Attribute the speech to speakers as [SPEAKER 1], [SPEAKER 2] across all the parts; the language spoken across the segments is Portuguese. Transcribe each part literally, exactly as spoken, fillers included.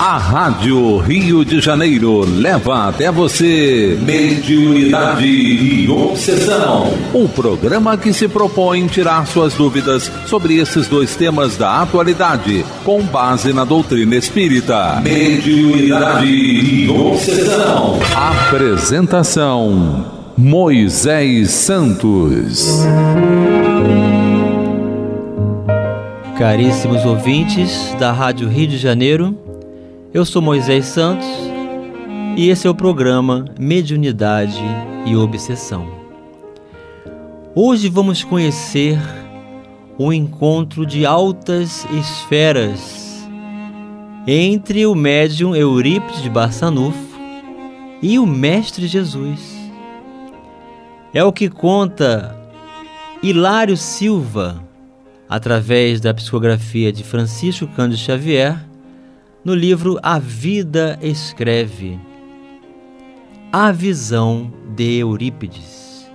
[SPEAKER 1] A Rádio Rio de Janeiro leva até você Mediunidade e Obsessão, o programa que se propõe tirar suas dúvidas sobre esses dois temas da atualidade, com base na doutrina espírita. Mediunidade e Obsessão. Apresentação: Moisés Santos.
[SPEAKER 2] Caríssimos ouvintes da Rádio Rio de Janeiro, eu sou Moisés Santos e esse é o programa Mediunidade e Obsessão. Hoje vamos conhecer um encontro de altas esferas entre o médium Eurípides de Barçanufo e o Mestre Jesus. É o que conta Hilário Silva, através da psicografia de Francisco Cândido Xavier, no livro A Vida Escreve, A Visão de Eurípides.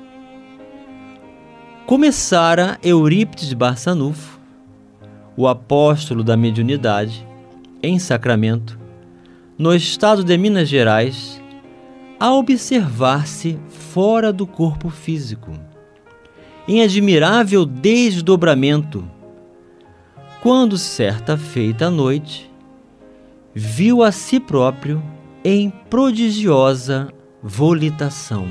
[SPEAKER 2] Começara Eurípides de Barçanufo, o apóstolo da mediunidade, em Sacramento, no estado de Minas Gerais, a observar-se fora do corpo físico, em admirável desdobramento, quando certa feita à noite viu a si próprio em prodigiosa volitação.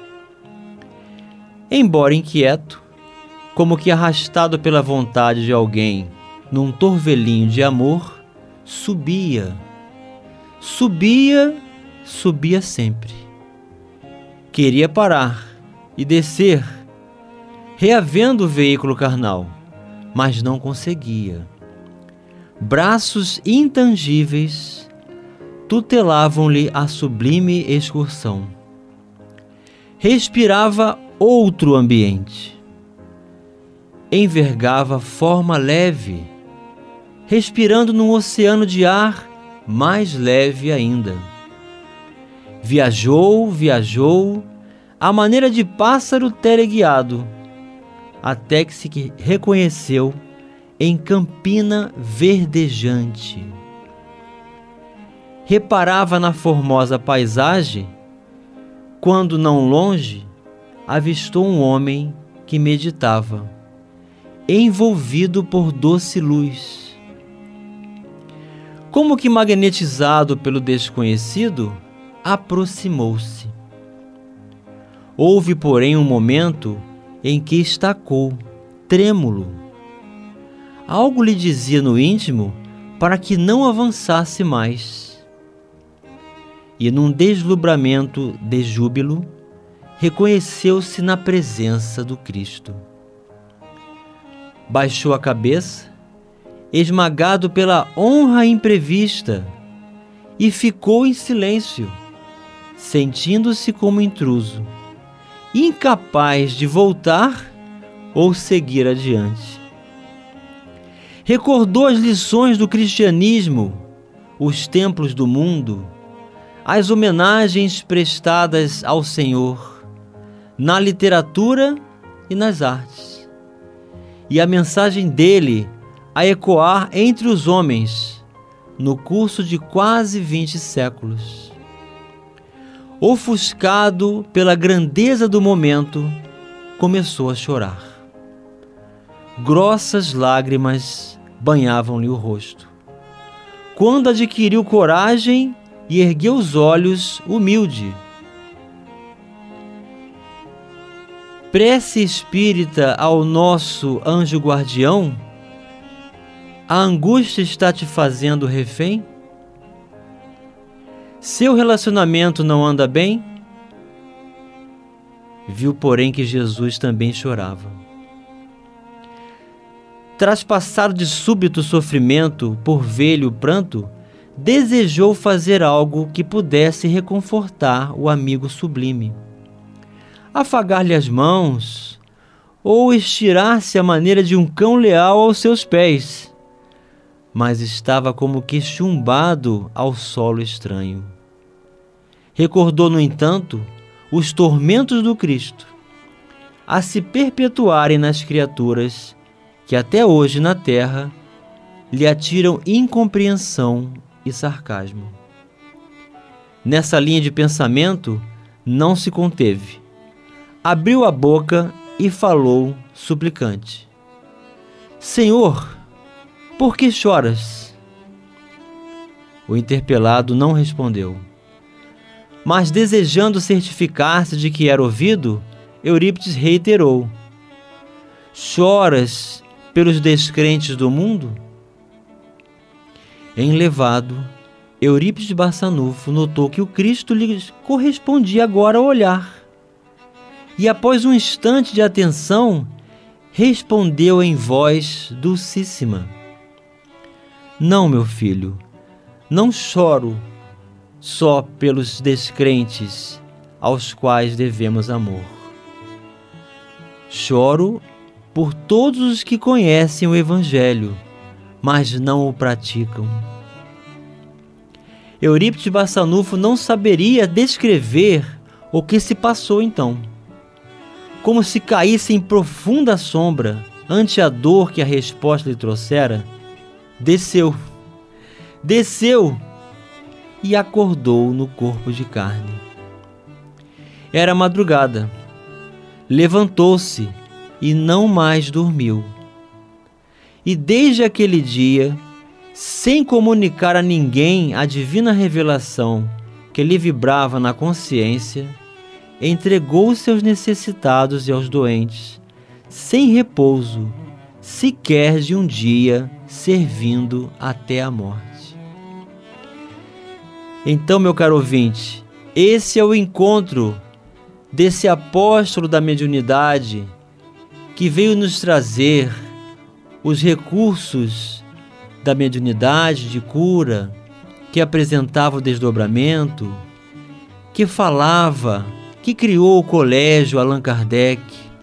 [SPEAKER 2] Embora inquieto, como que arrastado pela vontade de alguém num torvelinho de amor, subia, subia, subia sempre. Queria parar e descer, reavendo o veículo carnal, mas não conseguia. Braços intangíveis tutelavam-lhe a sublime excursão. Respirava outro ambiente. Envergava forma leve, respirando num oceano de ar mais leve ainda. Viajou, viajou, à maneira de pássaro teleguiado, até que se reconheceu em campina verdejante. Reparava na formosa paisagem, quando não longe avistou um homem que meditava, envolvido por doce luz. Como que magnetizado pelo desconhecido, aproximou-se. Houve, porém, um momento em que estacou, trêmulo. Algo lhe dizia no íntimo para que não avançasse mais. E num deslumbramento de júbilo, reconheceu-se na presença do Cristo. Baixou a cabeça, esmagado pela honra imprevista, e ficou em silêncio, sentindo-se como intruso, incapaz de voltar ou seguir adiante. Recordou as lições do cristianismo, os templos do mundo, as homenagens prestadas ao Senhor, na literatura e nas artes, e a mensagem dele a ecoar entre os homens no curso de quase vinte séculos. Ofuscado pela grandeza do momento, começou a chorar. Grossas lágrimas banhavam-lhe o rosto. Quando adquiriu coragem e ergueu os olhos, humilde. Prece espírita ao nosso anjo guardião? A angústia está te fazendo refém? Seu relacionamento não anda bem? Viu, porém, que Jesus também chorava. Traspassado de súbito sofrimento por ver-lhe o pranto, desejou fazer algo que pudesse reconfortar o amigo sublime. Afagar-lhe as mãos, ou estirar-se à maneira de um cão leal aos seus pés, mas estava como que chumbado ao solo estranho. Recordou, no entanto, os tormentos do Cristo, a se perpetuarem nas criaturas que até hoje na terra lhe atiram incompreensão e sarcasmo. Nessa linha de pensamento, não se conteve. Abriu a boca e falou suplicante: Senhor, por que choras? O interpelado não respondeu. Mas, desejando certificar-se de que era ouvido, Eurípides reiterou: Choras pelos descrentes do mundo? Enlevado, Eurípides Barçanufo notou que o Cristo lhe correspondia agora ao olhar. E após um instante de atenção, respondeu em voz dulcíssima: Não, meu filho, não choro só pelos descrentes aos quais devemos amor. Choro por todos os que conhecem o Evangelho, mas não o praticam. Eurípides Barçanufo não saberia descrever o que se passou então. Como se caísse em profunda sombra ante a dor que a resposta lhe trouxera, desceu, desceu e acordou no corpo de carne. Era madrugada. Levantou-se e não mais dormiu. E desde aquele dia, sem comunicar a ninguém a divina revelação que lhe vibrava na consciência, entregou-se aos necessitados e aos doentes, sem repouso, sequer de um dia, servindo até a morte. Então, meu caro ouvinte, esse é o encontro desse apóstolo da mediunidade que veio nos trazer os recursos da mediunidade de cura, que apresentava o desdobramento, que falava, que criou o colégio Allan Kardec,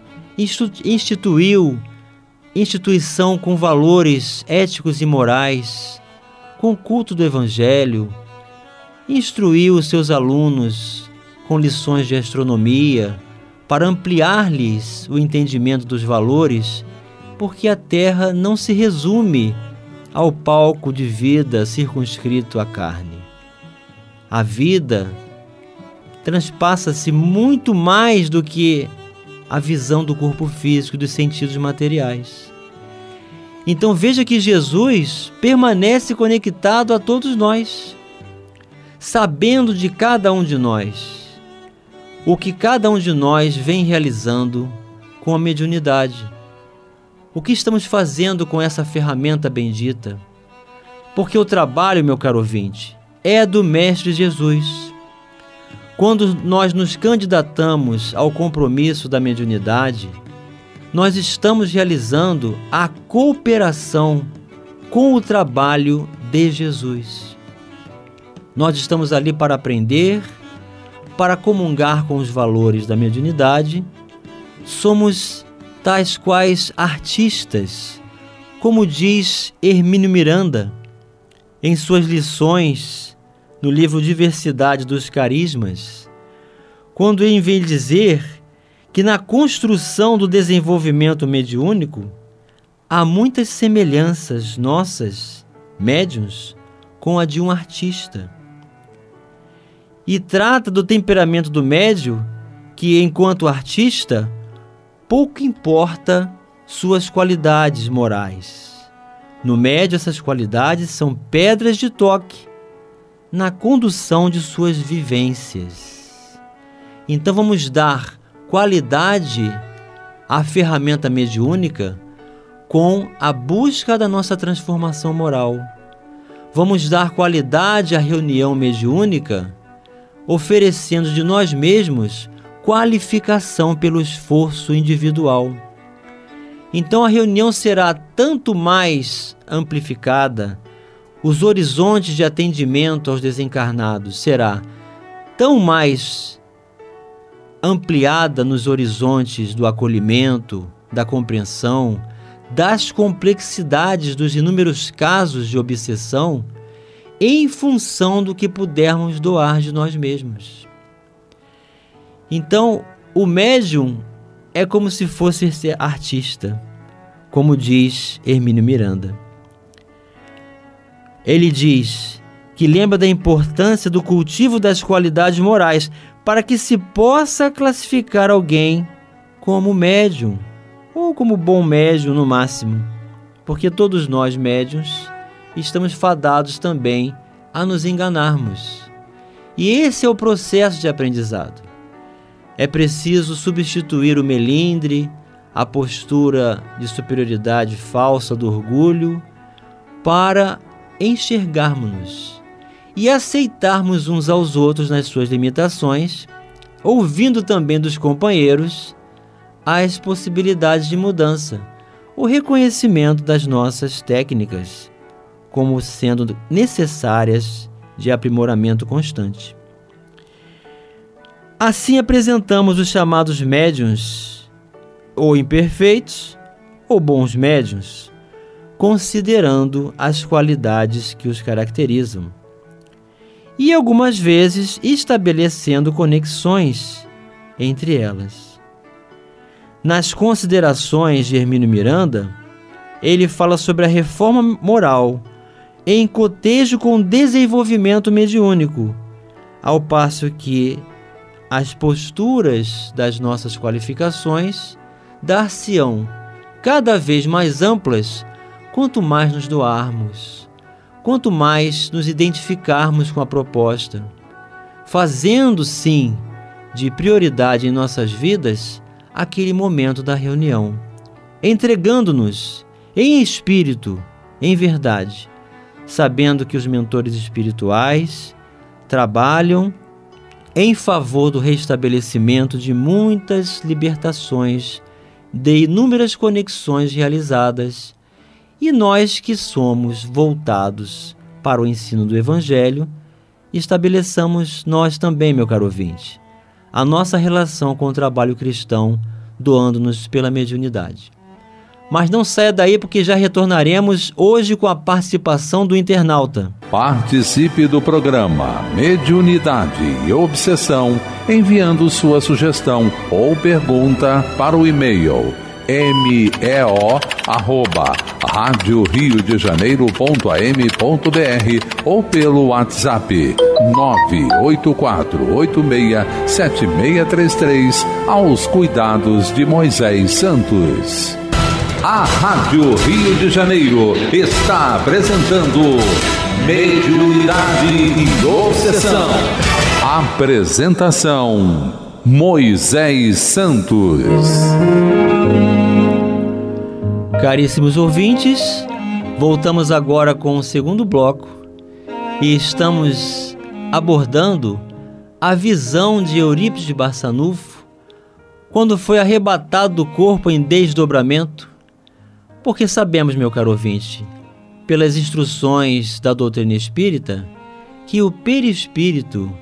[SPEAKER 2] instituiu instituição com valores éticos e morais, com o culto do Evangelho, instruiu os seus alunos com lições de astronomia para ampliar-lhes o entendimento dos valores, porque a Terra não se resume ao palco de vida circunscrito à carne. A vida transpassa-se muito mais do que a visão do corpo físico e dos sentidos materiais. Então veja que Jesus permanece conectado a todos nós, sabendo de cada um de nós o que cada um de nós vem realizando com a mediunidade. O que estamos fazendo com essa ferramenta bendita? Porque o trabalho, meu caro ouvinte, é do Mestre Jesus. Quando nós nos candidatamos ao compromisso da mediunidade, nós estamos realizando a cooperação com o trabalho de Jesus. Nós estamos ali para aprender, para comungar com os valores da mediunidade. Somos tais quais artistas, como diz Hermínio Miranda em suas lições no livro Diversidade dos Carismas, quando ele vem dizer que na construção do desenvolvimento mediúnico há muitas semelhanças nossas, médiuns, com a de um artista. E trata do temperamento do médium que, enquanto artista, pouco importa suas qualidades morais. No médio, essas qualidades são pedras de toque na condução de suas vivências. Então vamos dar qualidade à ferramenta mediúnica com a busca da nossa transformação moral. Vamos dar qualidade à reunião mediúnica oferecendo de nós mesmos qualificação pelo esforço individual. Então a reunião será tanto mais amplificada, os horizontes de atendimento aos desencarnados será tão mais ampliada nos horizontes do acolhimento, da compreensão, das complexidades dos inúmeros casos de obsessão, em função do que pudermos doar de nós mesmos. Então, o médium é como se fosse ser artista, como diz Hermínio Miranda. Ele diz que lembra da importância do cultivo das qualidades morais para que se possa classificar alguém como médium ou como bom médium no máximo, porque todos nós médiuns estamos fadados também a nos enganarmos. E esse é o processo de aprendizado. É preciso substituir o melindre, a postura de superioridade falsa do orgulho, para enxergarmos-nos e aceitarmos uns aos outros nas suas limitações, ouvindo também dos companheiros as possibilidades de mudança, o reconhecimento das nossas técnicas como sendo necessárias de aprimoramento constante. Assim apresentamos os chamados médiuns, ou imperfeitos, ou bons médiuns, considerando as qualidades que os caracterizam, e algumas vezes estabelecendo conexões entre elas. Nas considerações de Hermínio Miranda, ele fala sobre a reforma moral em cotejo com o desenvolvimento mediúnico, ao passo que as posturas das nossas qualificações dar-se-ão cada vez mais amplas quanto mais nos doarmos, quanto mais nos identificarmos com a proposta, fazendo sim de prioridade em nossas vidas aquele momento da reunião, entregando-nos em espírito, em verdade, sabendo que os mentores espirituais trabalham em favor do restabelecimento de muitas libertações, de inúmeras conexões realizadas, e nós que somos voltados para o ensino do Evangelho, estabeleçamos nós também, meu caro ouvinte, a nossa relação com o trabalho cristão, doando-nos pela mediunidade. Mas não saia daí, porque já retornaremos hoje com a participação do internauta.
[SPEAKER 1] Participe do programa Mediunidade e Obsessão enviando sua sugestão ou pergunta para o e-mail meo arroba rádio rio de janeiro ponto a m ponto b r ou pelo WhatsApp nove oito quatro oito seis sete seis três três aos cuidados de Moisés Santos. A Rádio Rio de Janeiro está apresentando Mediunidade e Obsessão. Apresentação Moisés Santos.
[SPEAKER 2] Caríssimos ouvintes, voltamos agora com o segundo bloco e estamos abordando a visão de Eurípides de Barçanufo quando foi arrebatado do corpo em desdobramento, porque sabemos, meu caro ouvinte, pelas instruções da doutrina espírita, que o perispírito,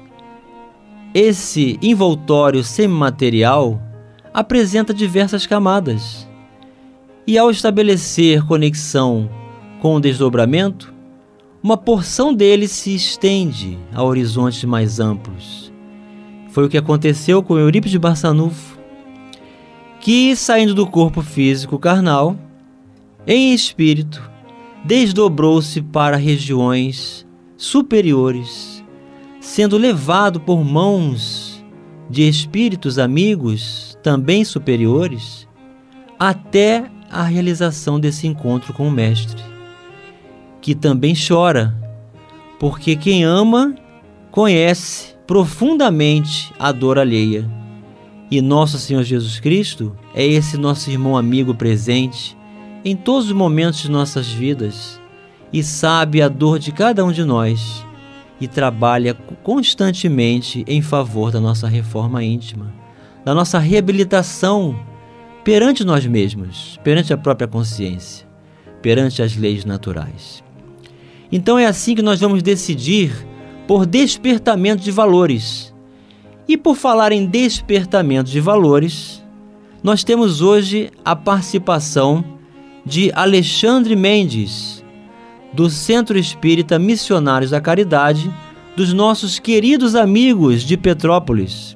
[SPEAKER 2] esse envoltório semimaterial, apresenta diversas camadas. E ao estabelecer conexão com o desdobramento, uma porção dele se estende a horizontes mais amplos. Foi o que aconteceu com Eurípides de Barçanufo, que, saindo do corpo físico carnal, em espírito, desdobrou-se para regiões superiores, sendo levado por mãos de espíritos amigos, também superiores, até a realização desse encontro com o Mestre, que também chora, porque quem ama conhece profundamente a dor alheia. E nosso Senhor Jesus Cristo é esse nosso irmão amigo presente em todos os momentos de nossas vidas e sabe a dor de cada um de nós e trabalha constantemente em favor da nossa reforma íntima, da nossa reabilitação perante nós mesmos, perante a própria consciência, perante as leis naturais. Então é assim que nós vamos decidir por despertamento de valores. E por falar em despertamento de valores, nós temos hoje a participação de Alexandre Mendes, do Centro Espírita Missionários da Caridade, dos nossos queridos amigos de Petrópolis.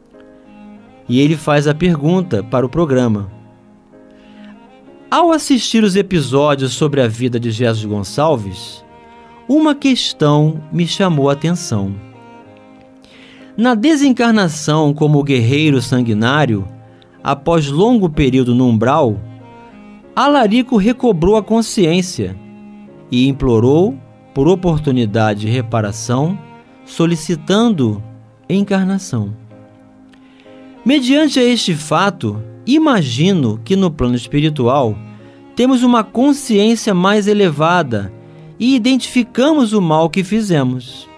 [SPEAKER 2] E ele faz a pergunta para o programa: ao assistir os episódios sobre a vida de Jesus Gonçalves, uma questão me chamou a atenção. Na desencarnação como guerreiro sanguinário, após longo período no umbral, Alarico recobrou a consciência e implorou por oportunidade de reparação, solicitando encarnação. Mediante este fato, imagino que no plano espiritual temos uma consciência mais elevada e identificamos o mal que fizemos.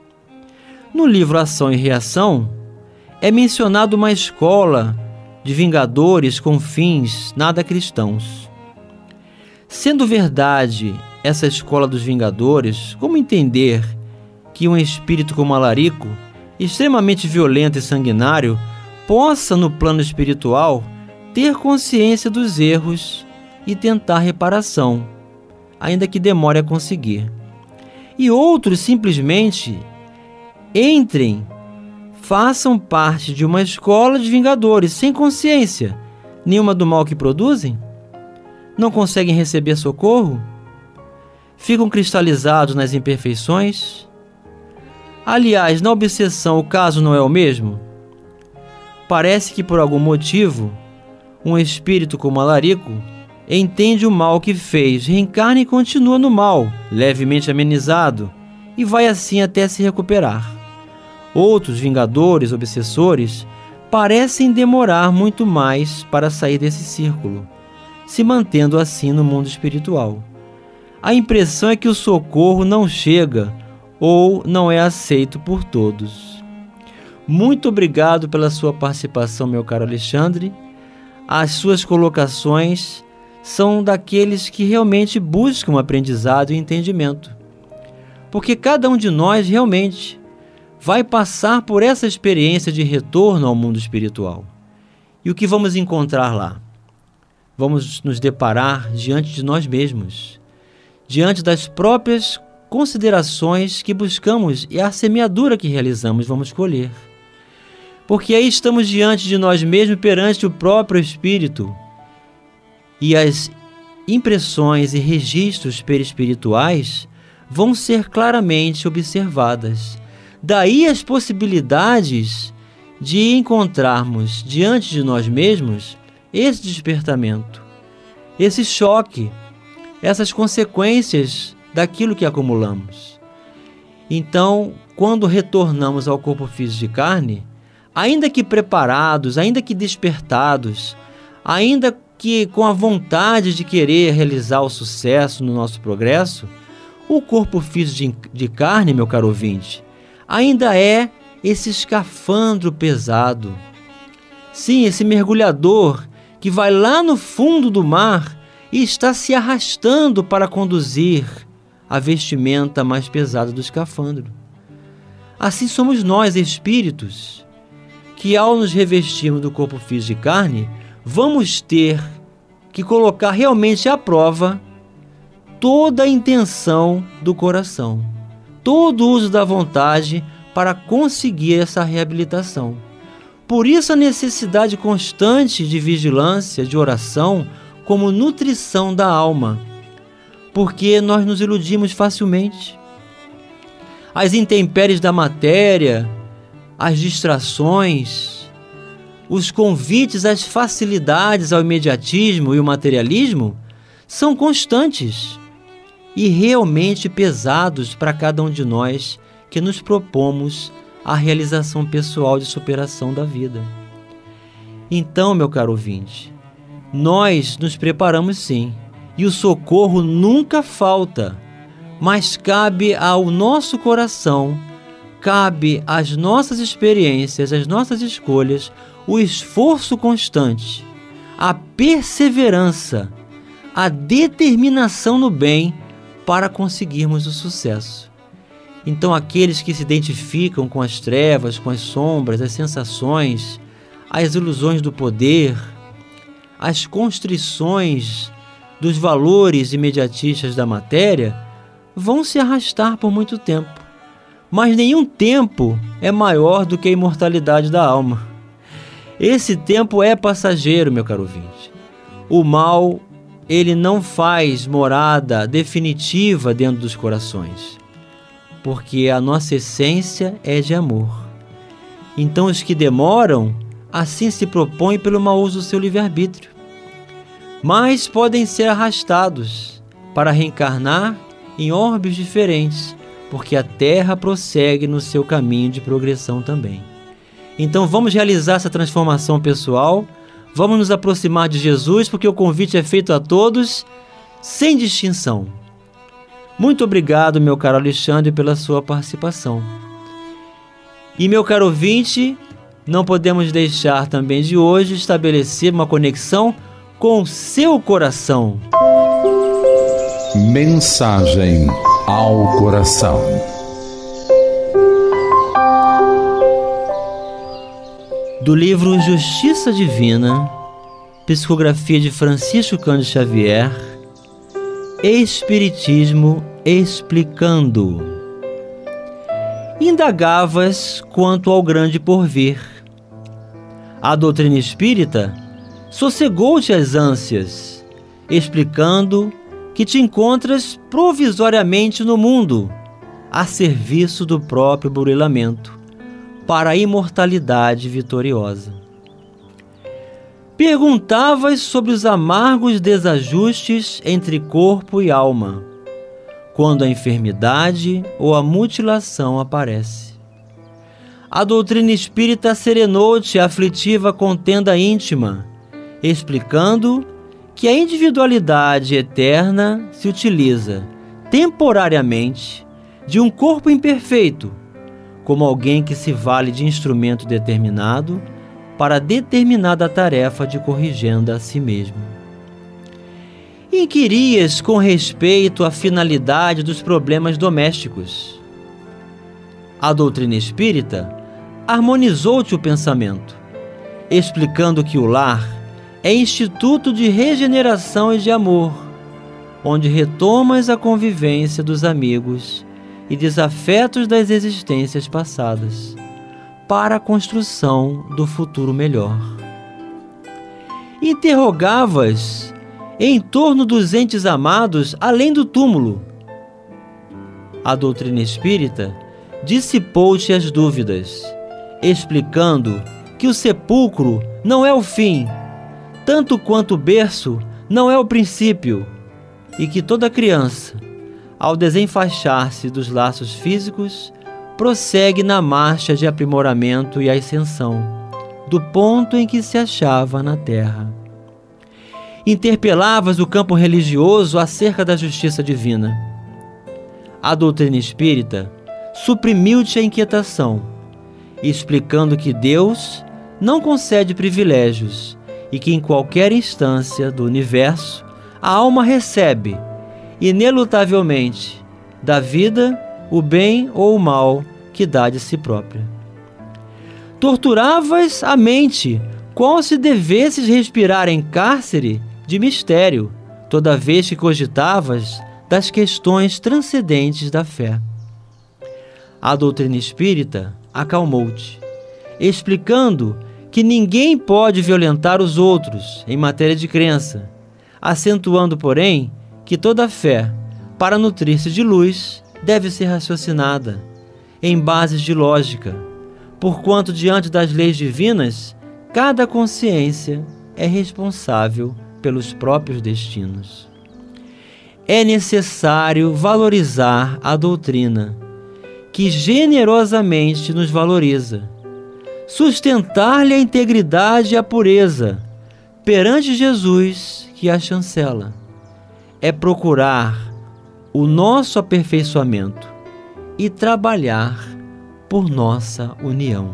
[SPEAKER 2] No livro Ação e Reação, é mencionada uma escola de vingadores com fins nada cristãos. Sendo verdade essa escola dos vingadores, como entender que um espírito como Alarico, extremamente violento e sanguinário, possa, no plano espiritual, ter consciência dos erros e tentar reparação, ainda que demore a conseguir? E outros simplesmente entrem, façam parte de uma escola de vingadores sem consciência nenhuma do mal que produzem? Não conseguem receber socorro? Ficam cristalizados nas imperfeições? Aliás, na obsessão o caso não é o mesmo? Parece que por algum motivo, um espírito como Alarico entende o mal que fez, reencarna e continua no mal, levemente amenizado, e vai assim até se recuperar. Outros vingadores, obsessores, parecem demorar muito mais para sair desse círculo, se mantendo assim no mundo espiritual. A impressão é que o socorro não chega ou não é aceito por todos. Muito obrigado pela sua participação, meu caro Alexandre. As suas colocações são daqueles que realmente buscam aprendizado e entendimento. Porque cada um de nós realmente vai passar por essa experiência de retorno ao mundo espiritual. E o que vamos encontrar lá? Vamos nos deparar diante de nós mesmos, diante das próprias considerações que buscamos e a semeadura que realizamos vamos colher. Porque aí estamos diante de nós mesmos perante o próprio Espírito, e as impressões e registros perispirituais vão ser claramente observadas. Daí as possibilidades de encontrarmos diante de nós mesmos esse despertamento, esse choque, essas consequências daquilo que acumulamos. Então, quando retornamos ao corpo físico de carne, ainda que preparados, ainda que despertados, ainda que com a vontade de querer realizar o sucesso no nosso progresso, o corpo físico de carne, meu caro ouvinte, ainda é esse escafandro pesado. Sim, esse mergulhador que vai lá no fundo do mar e está se arrastando para conduzir a vestimenta mais pesada do escafandro. Assim somos nós, espíritos, que ao nos revestirmos do corpo físico de carne, vamos ter que colocar realmente à prova toda a intenção do coração, todo o uso da vontade para conseguir essa reabilitação. Por isso a necessidade constante de vigilância, de oração, como nutrição da alma, porque nós nos iludimos facilmente. As intempéries da matéria, as distrações, os convites às facilidades, ao imediatismo e o materialismo são constantes e realmente pesados para cada um de nós que nos propomos a realização pessoal de superação da vida. Então, meu caro ouvinte, nós nos preparamos sim, e o socorro nunca falta, mas cabe ao nosso coração, cabe às nossas experiências, às nossas escolhas, o esforço constante, a perseverança, a determinação no bem para conseguirmos o sucesso. Então, aqueles que se identificam com as trevas, com as sombras, as sensações, as ilusões do poder, as constrições dos valores imediatistas da matéria, vão se arrastar por muito tempo. Mas nenhum tempo é maior do que a imortalidade da alma. Esse tempo é passageiro, meu caro ouvinte. O mal, ele não faz morada definitiva dentro dos corações. porque a nossa essência é de amor. Então os que demoram, assim se propõem pelo mau uso do seu livre-arbítrio. Mas podem ser arrastados para reencarnar em orbes diferentes, porque a Terra prossegue no seu caminho de progressão também. Então vamos realizar essa transformação pessoal, vamos nos aproximar de Jesus, porque o convite é feito a todos, sem distinção. Muito obrigado, meu caro Alexandre, pela sua participação. E, meu caro ouvinte, não podemos deixar também de hoje estabelecer uma conexão com o seu coração.
[SPEAKER 1] Mensagem ao coração.
[SPEAKER 2] Do livro Justiça Divina, psicografia de Francisco Cândido Xavier, Espiritismo explicando. Indagavas quanto ao grande porvir. A doutrina espírita sossegou-te as ânsias, explicando que te encontras provisoriamente no mundo, a serviço do próprio burilamento, para a imortalidade vitoriosa. Perguntavas sobre os amargos desajustes entre corpo e alma, quando a enfermidade ou a mutilação aparece. A doutrina espírita serenou-te a aflitiva contenda íntima, explicando que a individualidade eterna se utiliza temporariamente de um corpo imperfeito, como alguém que se vale de instrumento determinado para determinada tarefa de corrigenda a si mesmo. Inquirias com respeito à finalidade dos problemas domésticos. A doutrina espírita harmonizou-te o pensamento, explicando que o lar é instituto de regeneração e de amor, onde retomas a convivência dos amigos e desafetos das existências passadas, para a construção do futuro melhor. Interrogavas em torno dos entes amados além do túmulo. A doutrina espírita dissipou-te as dúvidas, explicando que o sepulcro não é o fim, tanto quanto o berço não é o princípio, e que toda criança, ao desenfaixar-se dos laços físicos, prossegue na marcha de aprimoramento e ascensão, do ponto em que se achava na terra. Interpelavas o campo religioso acerca da justiça divina. A doutrina espírita suprimiu-te a inquietação, explicando que Deus não concede privilégios e que em qualquer instância do universo a alma recebe, inelutavelmente, da vida o bem ou o mal que dá de si própria. Torturavas a mente, qual se devesses respirar em cárcere de mistério, toda vez que cogitavas das questões transcendentes da fé. A doutrina espírita acalmou-te, explicando que ninguém pode violentar os outros em matéria de crença, acentuando, porém, que toda fé, para nutrir-se de luz, deve ser raciocinada, em bases de lógica, porquanto, diante das leis divinas, cada consciência é responsável pelos próprios destinos. É necessário valorizar a doutrina, que generosamente nos valoriza, sustentar-lhe a integridade e a pureza, perante Jesus que a chancela. É procurar o nosso aperfeiçoamento e trabalhar por nossa união.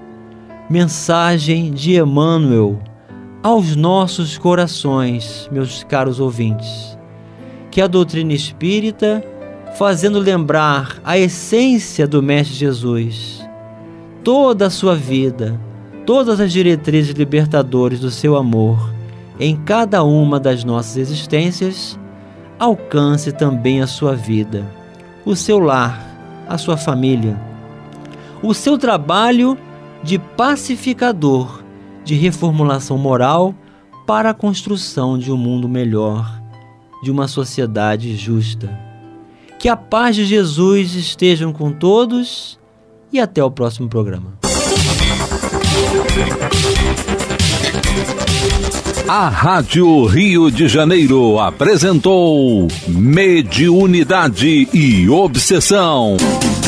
[SPEAKER 2] Mensagem de Emmanuel aos nossos corações, meus caros ouvintes, que a doutrina espírita, fazendo lembrar a essência do Mestre Jesus, toda a sua vida, todas as diretrizes libertadoras do seu amor em cada uma das nossas existências, alcance também a sua vida, o seu lar, a sua família, o seu trabalho de pacificador, de reformulação moral para a construção de um mundo melhor, de uma sociedade justa. Que a paz de Jesus esteja com todos e até o próximo programa.
[SPEAKER 1] A Rádio Rio de Janeiro apresentou Mediunidade e Obsessão.